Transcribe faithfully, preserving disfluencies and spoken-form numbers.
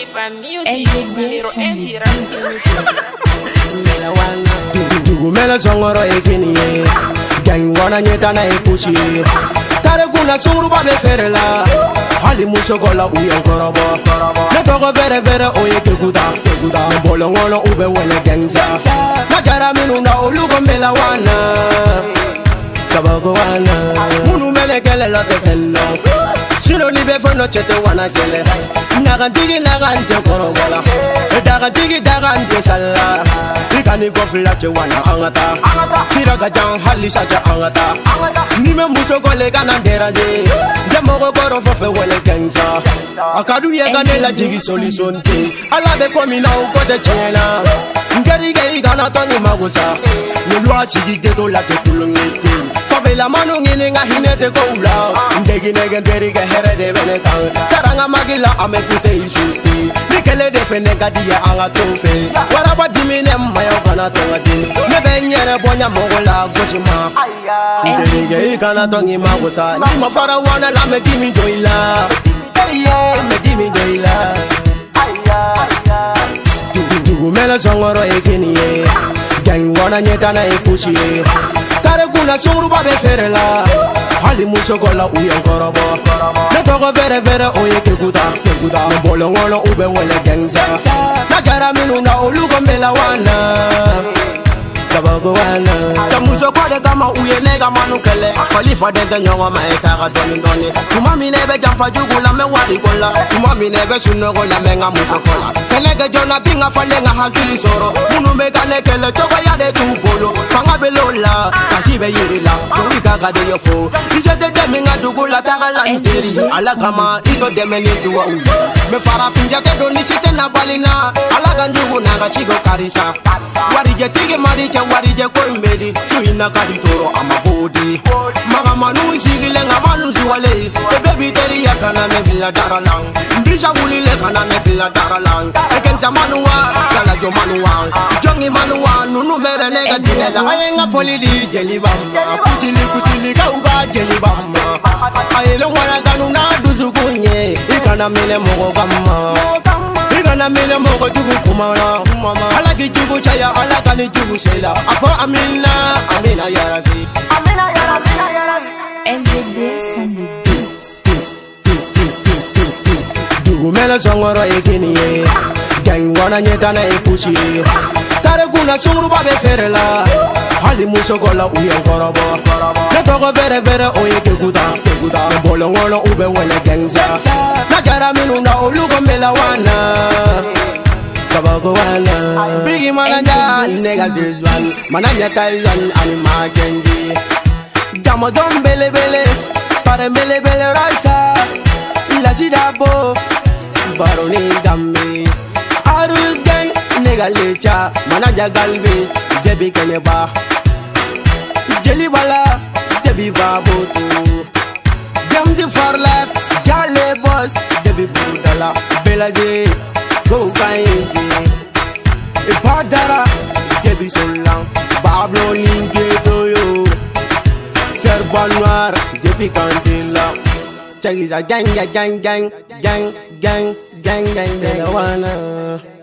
Mela songoro ekini gang wana nyeta na ekushi tare kuna suru ba be ferela hali muso gola uyan korobo na togo vere vere oye kekuda kekuda bolo ngono ube wele gangza na jara minu na olugo mela wana kabago wana munu mele kele la te fello sino ni be fono chete wana kele naga digi naga ante korobola daga digi daga ante sala ikani gofla che wana angata siraga jang halisa ja angata ni me muso gole kana deraje jamo go goro fofe wele gangza akadu ye kanela digi solution te ala be komi na uko de chena ngari gari kana toni magusa ni lwa chigi gedo la te kulungete la manu ngini nga hinete ko ula ndegi nege nderi ge here de bene kan saranga magila ame kute isuti nikele de fene gadia anga tofe waraba dimine mayo kana tonga din ne benyere bonya mogola goshima ndegi ge kana tongi magosa ni mafara wana la me dimi doila yeah me dimi doila jugu mela songoro ekini gang wana nyeta na ekushi tare kuna suru ba be ferela hali muso gola uyan korobo na togo vere vere oye kekuda kekuda bolo ngono ube wele gangza na jara minu na olugo mela wana kabago wana tamuso kwade kama uye nega manu kele khalifa de nyongo ma etaka doni doni tuma mine be jamfa jugula me wadi kola tuma mine be sunno gola me nga muso kola senege jona binga fale nga hakili soro munu me kale kele choko ya de tu bolo fanga belola kasi be yirila kungi kaga de yofo ijete de me nga dugula tagala interi ala kama ito de me ni duwa uyi me fara pinja te doni site na balina ala ganjugu na ga shigo karisa wari je tige mari che wari je ko mbedi suina kadi toro amabodi maga manu sigile nga manu suwale e baby teri ya kana me bila daralang ndisha wulile kana me bila daralang e kenza manuwa kala jo manuwa jongi manuwa nunu mere nega dinela ayenga polili jeli bamba kusili kusili ka uga jeli bamba ayelo wala kanu na dusukunye ikana mele mogo gamma ikana mele mogo jugu kumana ala ki jugu chaya ala kani jugu sela afo amina amina ya rabbi amina ya rabbi ya rabbi and this on the beat jugu mela songoro ekini gang wana nyeta na ekushi tare kuna suru ba be ferela hali muso gola uyan korobo na togo vere vere oye kekuda kekuda bolo ngono ube wele gangza na jara minu na olugo mela wana kabago wana bigi mananja nega this one mananja Tyson ani magenji jamo zombele bele pare bele bele raisa la chidabo baroni gambe arus gang nega lecha mananja galbe debi keneba jeli bala debi babotu gamdi for life jale boss debi budala belaje go kaindi e padara debi solang bablo ninge doyo serba noir debi kandila chagi gang gang gang gang gang gang gang gang gang